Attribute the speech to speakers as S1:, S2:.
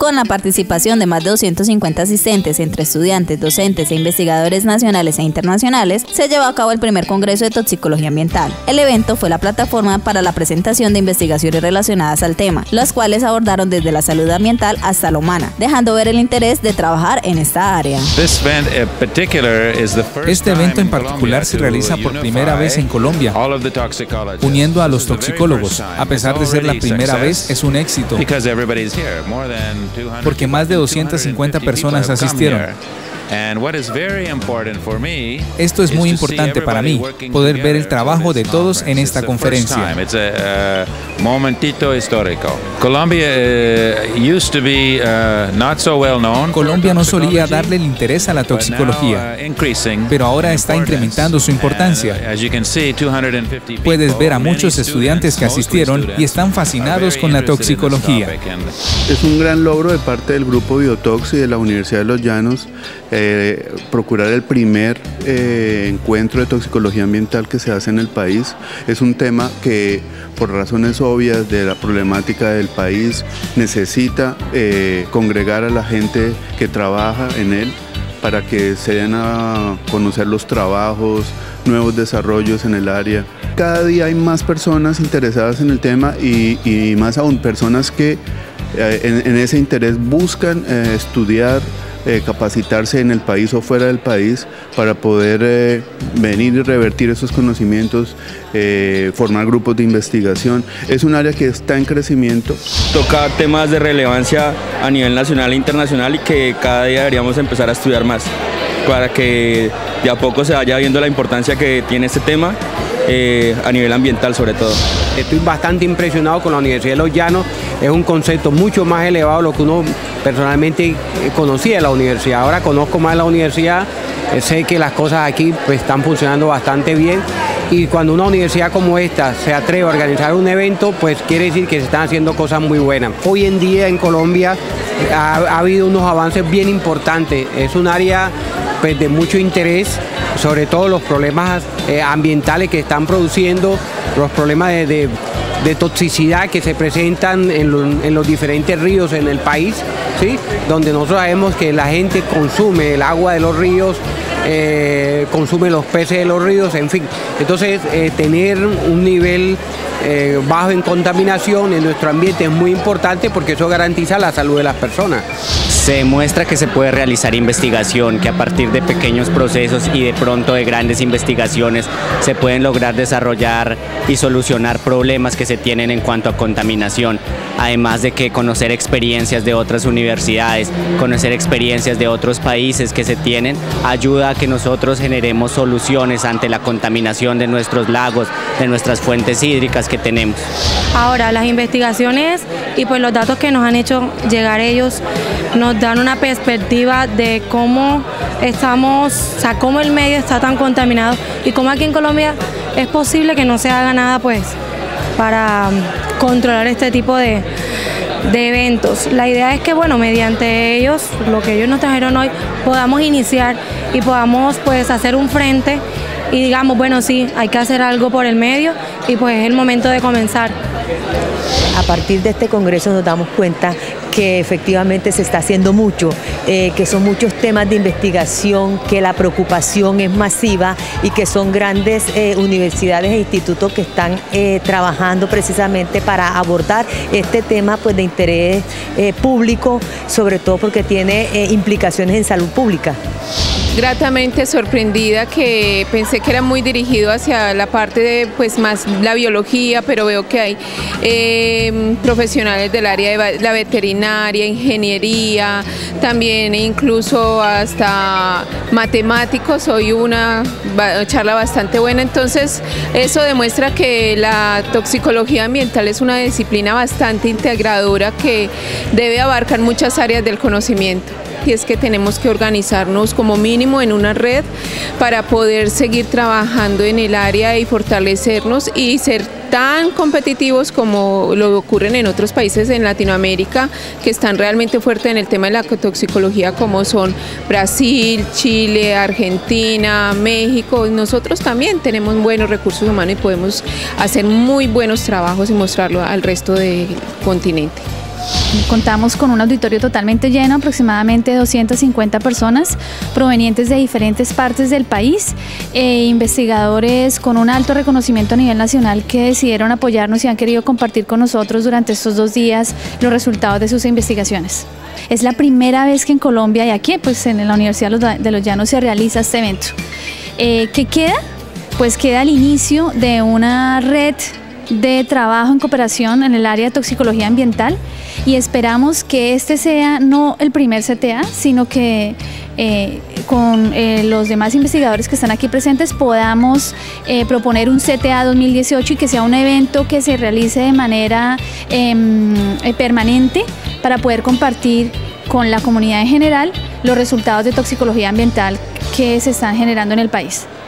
S1: Con la participación de más de 250 asistentes entre estudiantes, docentes e investigadores nacionales e internacionales, se llevó a cabo el primer Congreso de Toxicología Ambiental. El evento fue la plataforma para la presentación de investigaciones relacionadas al tema, las cuales abordaron desde la salud ambiental hasta la humana, dejando ver el interés de trabajar en esta área.
S2: Este evento en particular se realiza por primera vez en Colombia, uniendo a los toxicólogos. A pesar de ser la primera vez, es un éxito, porque más de 250 personas asistieron. Esto es muy importante para mí, poder ver el trabajo de todos en esta conferencia. Colombia no solía darle el interés a la toxicología, pero ahora está incrementando su importancia. Puedes ver a muchos estudiantes que asistieron y están fascinados con la toxicología.
S3: Es un gran logro de parte del Grupo Biotox y de la Universidad de Los Llanos procurar el primer encuentro de toxicología ambiental que se hace en el país. Es un tema que, por razones obvias de la problemática del país, necesita congregar a la gente que trabaja en él para que se den a conocer los trabajos, nuevos desarrollos en el área. Cada día hay más personas interesadas en el tema y más aún personas que en ese interés buscan estudiar, capacitarse en el país o fuera del país para poder venir y revertir esos conocimientos, formar grupos de investigación. Es un área que está en crecimiento.
S4: Toca temas de relevancia a nivel nacional e internacional y que cada día deberíamos empezar a estudiar más para que de a poco se vaya viendo la importancia que tiene este tema a nivel ambiental sobre todo.
S5: Estoy bastante impresionado con la Universidad de Los Llanos. Es un concepto mucho más elevado de lo que uno personalmente conocía de la universidad. Ahora conozco más la universidad, sé que las cosas aquí pues, están funcionando bastante bien, y cuando una universidad como esta se atreve a organizar un evento, pues quiere decir que se están haciendo cosas muy buenas. Hoy en día en Colombia ha habido unos avances bien importantes. Es un área pues, de mucho interés, sobre todo los problemas ambientales que están produciendo, los problemas de toxicidad que se presentan en los diferentes ríos en el país, ¿sí? Donde nosotros sabemos que la gente consume el agua de los ríos, consume los peces de los ríos, en fin. Entonces, tener un nivel bajo en contaminación en nuestro ambiente es muy importante porque eso garantiza la salud de las personas.
S6: Se demuestra que se puede realizar investigación, que a partir de pequeños procesos y de pronto de grandes investigaciones se pueden lograr desarrollar y solucionar problemas que se tienen en cuanto a contaminación. Además de que conocer experiencias de otras universidades, conocer experiencias de otros países que se tienen, ayuda a que nosotros generemos soluciones ante la contaminación de nuestros lagos, de nuestras fuentes hídricas que tenemos.
S7: Ahora, las investigaciones y pues los datos que nos han hecho llegar ellos nos dan una perspectiva de cómo estamos, o sea, cómo el medio está tan contaminado y cómo aquí en Colombia es posible que no se haga nada pues para controlar este tipo de eventos. La idea es que, bueno, mediante ellos, lo que ellos nos trajeron hoy, podamos iniciar y podamos pues hacer un frente y digamos, bueno, sí, hay que hacer algo por el medio y pues es el momento de comenzar.
S8: A partir de este congreso nos damos cuenta que efectivamente se está haciendo mucho, que son muchos temas de investigación, que la preocupación es masiva y que son grandes universidades e institutos que están trabajando precisamente para abordar este tema pues, de interés público, sobre todo porque tiene implicaciones en salud pública.
S9: Gratamente sorprendida, que pensé que era muy dirigido hacia la parte de pues más la biología, pero veo que hay profesionales del área de la veterinaria, ingeniería, también incluso hasta matemáticos. Hoy una charla bastante buena, entonces eso demuestra que la toxicología ambiental es una disciplina bastante integradora que debe abarcar muchas áreas del conocimiento. Y es que tenemos que organizarnos como mínimo en una red para poder seguir trabajando en el área y fortalecernos y ser tan competitivos como lo ocurren en otros países en Latinoamérica que están realmente fuertes en el tema de la toxicología, como son Brasil, Chile, Argentina, México. Nosotros también tenemos buenos recursos humanos y podemos hacer muy buenos trabajos y mostrarlo al resto del continente.
S10: Contamos con un auditorio totalmente lleno, aproximadamente 250 personas provenientes de diferentes partes del país, investigadores con un alto reconocimiento a nivel nacional que decidieron apoyarnos y han querido compartir con nosotros durante estos 2 días los resultados de sus investigaciones. Es la primera vez que en Colombia y aquí pues en la Universidad de los Llanos se realiza este evento. ¿Qué queda? Pues queda el inicio de una red de trabajo en cooperación en el área de toxicología ambiental y esperamos que este sea no el primer CTA, sino que con los demás investigadores que están aquí presentes podamos proponer un CTA 2018 y que sea un evento que se realice de manera permanente para poder compartir con la comunidad en general los resultados de toxicología ambiental que se están generando en el país.